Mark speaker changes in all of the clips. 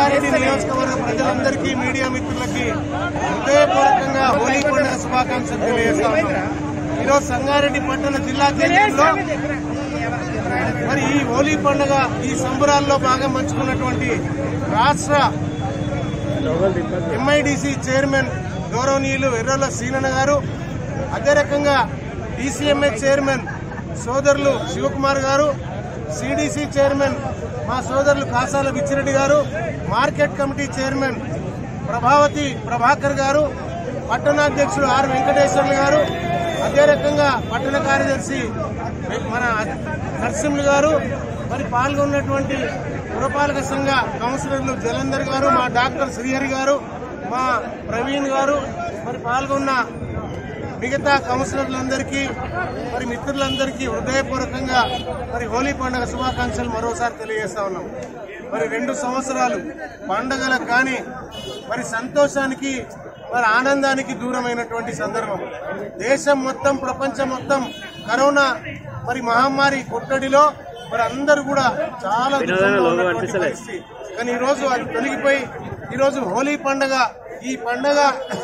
Speaker 1: సంగారెడ్డి నియోజకవర్గ ప్రజలందరికీ మీడియా మిత్రులకి హృదయపూర్వకంగా హోలీ పండుగ శుభాకాంక్షలు తెలియజేస్తా ఉన్నాం. ఈరోజు సంగారెడ్డి పట్టణ జిల్లా కేంద్రంలో మరి ఈ హోలీ పండుగ ఈ సంబరాల్లో భాగం పంచుకున్నటువంటి రాష్ట్ర ఎంఐడిసి చైర్మన్ గౌరవనీయులు ఎర్రల సీనన్న గారు, అదే రకంగా డిసిఎంఏ చైర్మన్ సోదరులు శివకుమార్ గారు, సిడిసి చైర్మన్ మా సోదరులు కాసాల విచ్చిరెడ్డి గారు, market committee chairman Prabhavathi Prabhakar గారు, పట్టణాధ్యక్షుడు ఆర్ వెంకటేశ్వర్లు గారు, అదే రకంగా పట్టణ కార్యదర్శి మన నరసింహులు గారు, మరి పాల్గొన్నటువంటి పురపాలక సంఘ కౌన్సిలర్లు జలంధర్ గారు, మా డాక్టర్ శ్రీహరి గారు, మా ప్రవీణ్ గారు, మరి పాల్గొన్న మిగతా కౌన్సిలర్లందరికీ మరి మిత్రులందరికీ హృదయపూర్వకంగా మరి హోలీ పండుగ శుభాకాంక్షలు మరోసారి తెలియజేస్తా ఉన్నాం. మరి 2 సంవత్సరాలు పండుగలకు కానీ మరి సంతోషానికి మరి ఆనందానికి దూరమైనటువంటి సందర్భం. దేశం మొత్తం ప్రపంచం మొత్తం కరోనా మరి మహమ్మారి కొట్టడిలో మరి అందరూ కూడా చాలా పరిస్థితి. కానీ ఈరోజు అది తొలగిపోయి ఈరోజు హోలీ పండుగ, ఈ పండుగ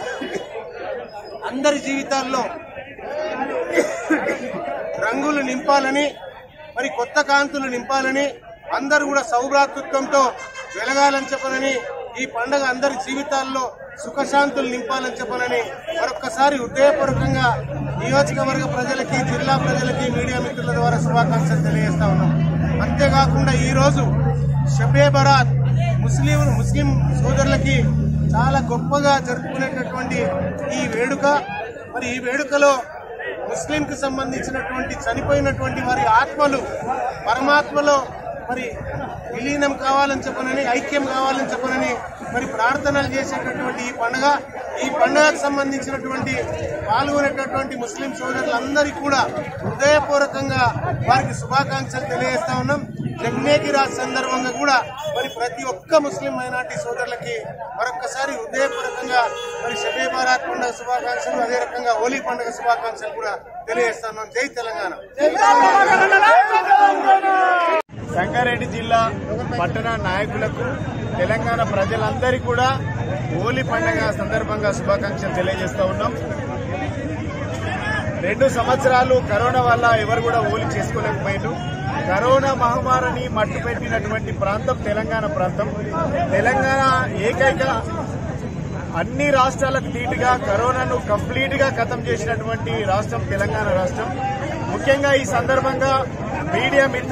Speaker 1: అందరి జీవితాల్లో రంగులు నింపాలని మరి కొత్త కాంతులు నింపాలని అందరూ కూడా సౌభ్రాతృత్వంతో వెలగాలని చెప్పనని, ఈ పండుగ అందరి జీవితాల్లో సుఖశాంతులు నింపాలని చెప్పనని మరొక్కసారి హృదయపూర్వకంగా నియోజకవర్గ ప్రజలకి, జిల్లా ప్రజలకి మీడియా మిత్రుల ద్వారా శుభాకాంక్షలు తెలియజేస్తా ఉన్నాం. అంతేకాకుండా ఈరోజు షబే బరాత్ ముస్లిం సోదరులకి చాలా గొప్పగా జరుపుకునేటటువంటి ఈ వేడుక. మరి ఈ వేడుకలో ముస్లింకి సంబంధించినటువంటి చనిపోయినటువంటి వారి ఆత్మలు పరమాత్మలో మరి విలీనం కావాలని చెప్పనని, ఐక్యం కావాలని చెప్పనని మరి ప్రార్థనలు చేసేటటువంటి ఈ పండుగకు సంబంధించినటువంటి పాల్గొనేటటువంటి ముస్లిం సోదరులందరికీ కూడా హృదయపూర్వకంగా వారికి శుభాకాంక్షలు తెలియజేస్తా ఉన్నాం. జగ్నేకి రాజ్ సందర్భంగా కూడా మరి ప్రతి ఒక్క ముస్లిం మైనార్టీ సోదరులకి మరొక్కసారి హృదయపూర్వకంగా మరి షబే బరాత్ పండుగ శుభాకాంక్షలు, అదే రకంగా హోలీ పండుగ శుభాకాంక్షలు కూడా తెలియజేస్తున్నాం. జై తెలంగాణ.
Speaker 2: సంగారెడ్డి జిల్లా పట్టణ నాయకులకు, తెలంగాణ ప్రజలందరికీ కూడా హోలీ పండుగ సందర్భంగా శుభాకాంక్షలు తెలియజేస్తా ఉన్నాం. 2 సంవత్సరాలు కరోనా వల్ల ఎవరు కూడా హోలీ చేసుకోలేకపోయారు. కరోనా మహమ్మారిని మట్టుపెట్టినటువంటి ప్రాంతం తెలంగాణ ప్రాంతం. తెలంగాణ ఏకైక అన్ని రాష్ట్రాలకు ధీటుగా కరోనాను కంప్లీట్ గా ఖతం చేసినటువంటి రాష్ట్రం తెలంగాణ రాష్ట్రం. ముఖ్యంగా ఈ సందర్భంగా మీడియా మిత్రులు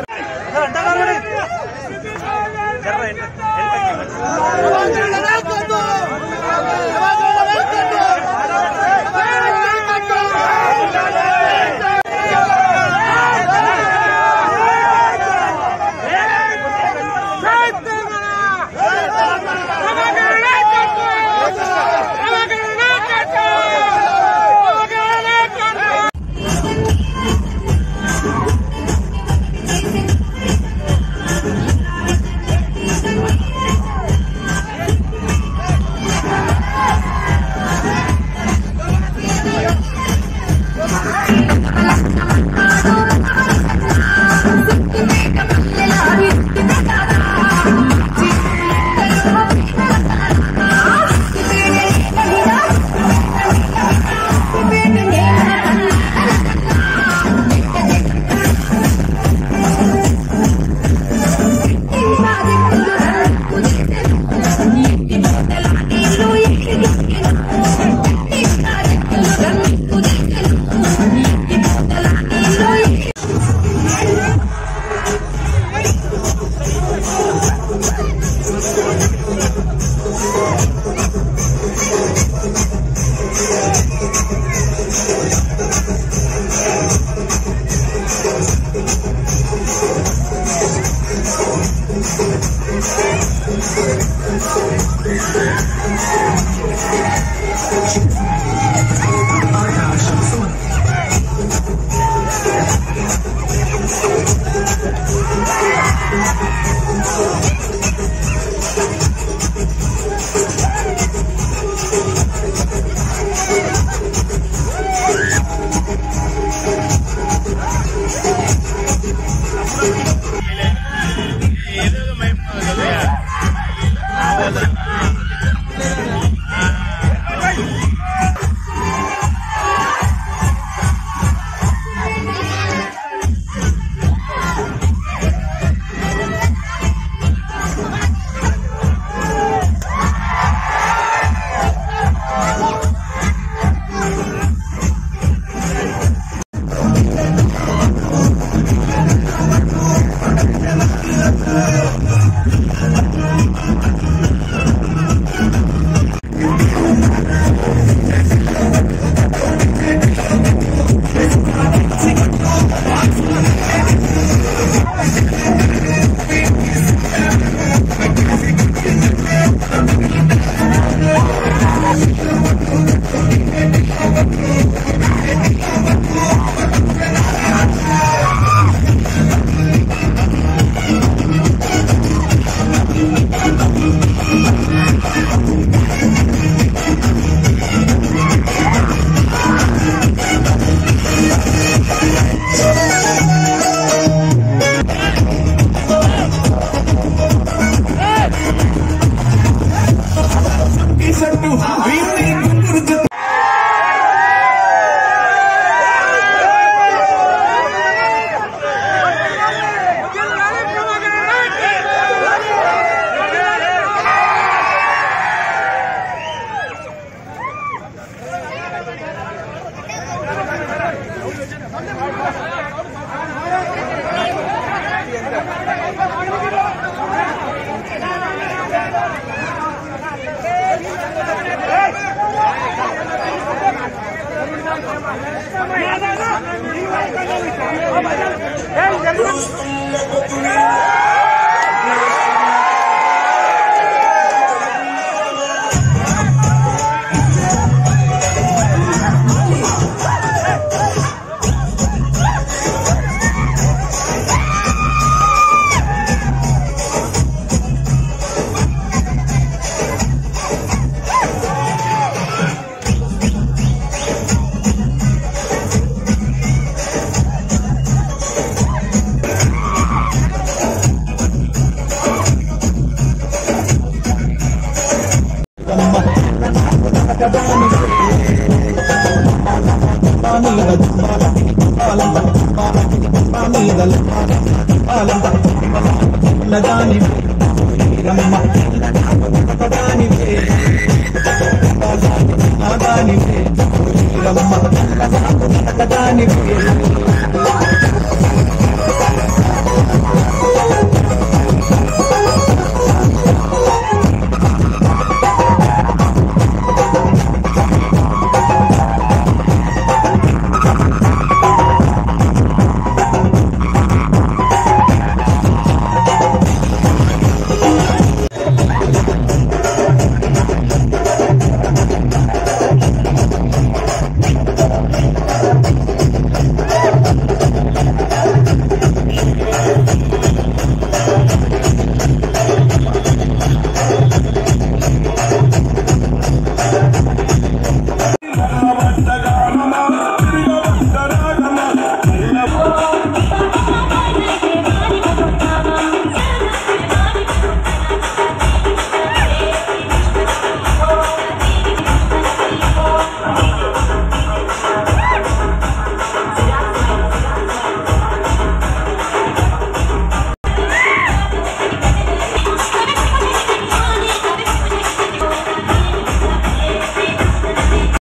Speaker 3: Rama